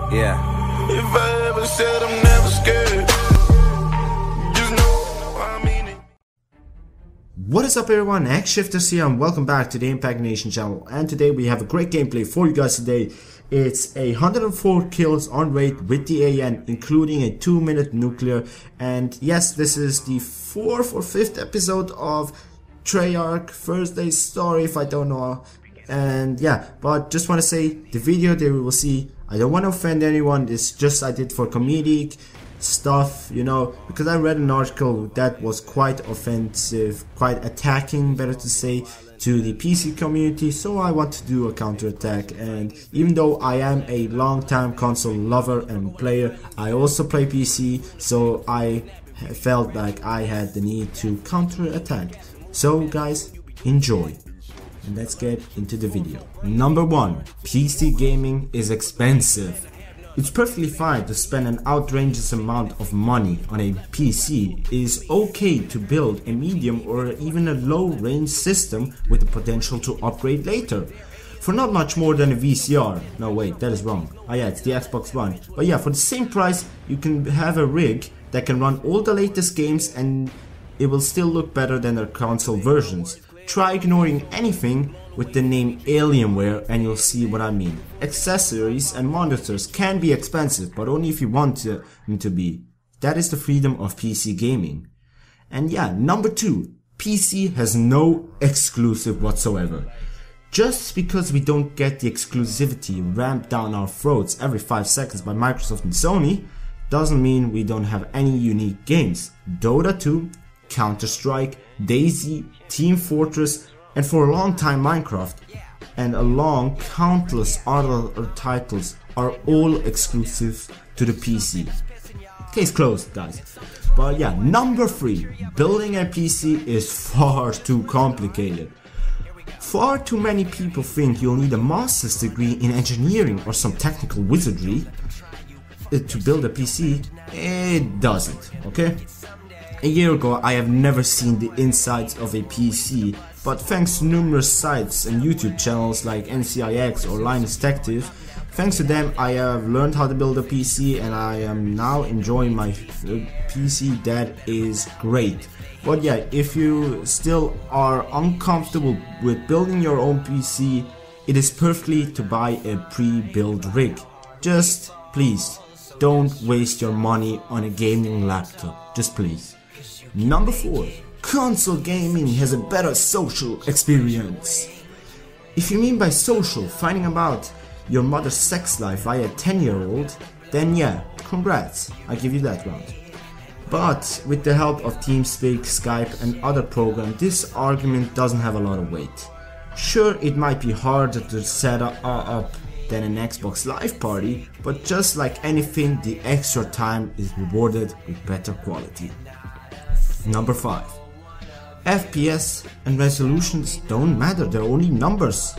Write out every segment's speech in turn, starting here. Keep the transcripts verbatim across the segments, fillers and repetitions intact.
Yeah. If I ever said I'm never scared, just know I mean it. What is up everyone, X-Shifters here and welcome back to the Impact Nation channel, and today we have a great gameplay for you guys today. It's a one hundred four kills on rate with the A N, including a two minute nuclear, and yes, this is the fourth or fifth episode of Treyarch Thursday's story, if I don't know. And yeah, but just want to say, the video that we will see, I don't want to offend anyone, it's just I did for comedic stuff, you know, because I read an article that was quite offensive, quite attacking, better to say, to the P C community, so I want to do a counterattack. And even though I am a long-time console lover and player, I also play P C, so I felt like I had the need to counterattack. So guys, enjoy. And let's get into the video. Number one, P C gaming is expensive. It's perfectly fine to spend an outrageous amount of money on a P C. It is okay to build a medium or even a low range system with the potential to upgrade later. For not much more than a V C R. No wait, that is wrong. Oh yeah, it's the Xbox One. But yeah, for the same price you can have a rig that can run all the latest games and it will still look better than their console versions. Try ignoring anything with the name Alienware and you'll see what I mean. Accessories and monitors can be expensive, but only if you want to, them to be. That is the freedom of P C gaming. And yeah, number two, P C has no exclusive whatsoever. Just because we don't get the exclusivity rammed down our throats every five seconds by Microsoft and Sony, doesn't mean we don't have any unique games. Dota two, Counter-Strike, DayZ, Team Fortress, and for a long time Minecraft, and along countless other titles are all exclusive to the P C. Case closed, guys. But yeah, number three, building a P C is far too complicated. Far too many people think you'll need a master's degree in engineering or some technical wizardry to build a P C. It doesn't, okay? A year ago I have never seen the insides of a P C, but thanks to numerous sites and YouTube channels like N C I X or Linus Tech Tips, thanks to them I have learned how to build a P C and I am now enjoying my P C that is great. But yeah, if you still are uncomfortable with building your own P C, it is perfectly to buy a pre-built rig. Just please don't waste your money on a gaming laptop, just please. Number four, console gaming has a better social experience. If you mean by social finding about your mother's sex life via a ten year old, then yeah, congrats, I give you that round. But with the help of TeamSpeak, Skype and other programs, this argument doesn't have a lot of weight. Sure, it might be harder to set up than an Xbox Live Party, but just like anything, the extra time is rewarded with better quality. Number five, F P S and resolutions don't matter, they're only numbers.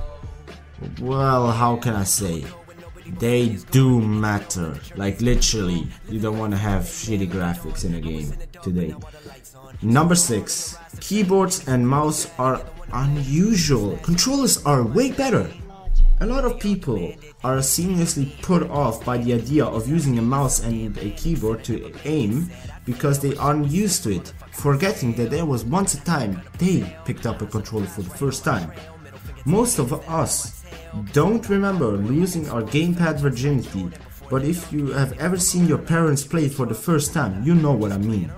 Well, how can I say? They do matter, like literally, you don't want to have shitty graphics in a game today. Number six, keyboards and mouse are unusual, controllers are way better. A lot of people are seamlessly put off by the idea of using a mouse and a keyboard to aim because they aren't used to it, forgetting that there was once a time they picked up a controller for the first time. Most of us don't remember losing our gamepad virginity, but if you have ever seen your parents play it for the first time, you know what I mean.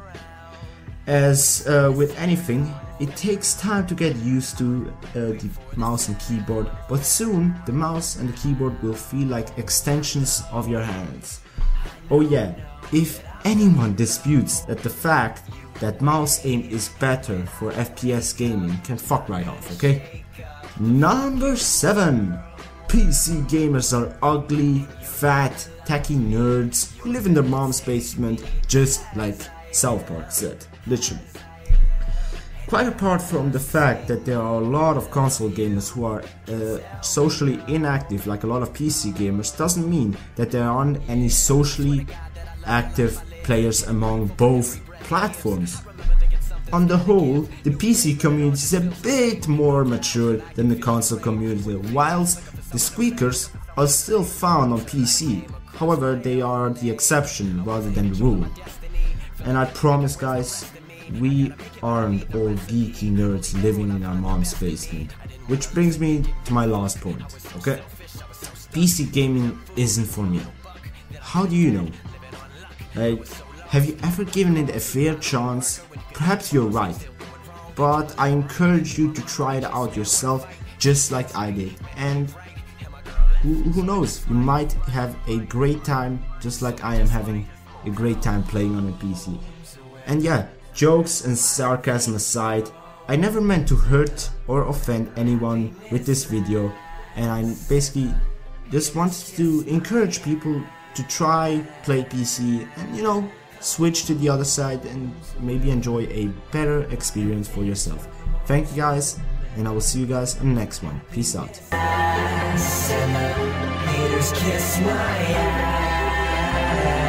As uh, with anything, it takes time to get used to uh, the mouse and keyboard, but soon the mouse and the keyboard will feel like extensions of your hands. Oh yeah, if anyone disputes that the fact that mouse aim is better for F P S gaming can fuck right off, okay? Number seven, P C gamers are ugly, fat, tacky nerds who live in their mom's basement, just like South Park said, literally. Quite apart from the fact that there are a lot of console gamers who are uh, socially inactive like a lot of P C gamers, doesn't mean that there aren't any socially active players among both platforms. On the whole, the P C community is a bit more mature than the console community, whilst the squeakers are still found on P C. However, they are the exception rather than the rule. And I promise guys, we aren't all geeky nerds living in our mom's basement. Which brings me to my last point, okay? P C gaming isn't for me. How do you know? Like, have you ever given it a fair chance? Perhaps you're right, but I encourage you to try it out yourself just like I did, and who, who knows, you might have a great time just like I am having a great time playing on a P C. And yeah, jokes and sarcasm aside, I never meant to hurt or offend anyone with this video, and I basically just wanted to encourage people to try play P C and, you know, switch to the other side and maybe enjoy a better experience for yourself. Thank you guys, and I will see you guys in the next one. Peace out. Haters kiss my ass.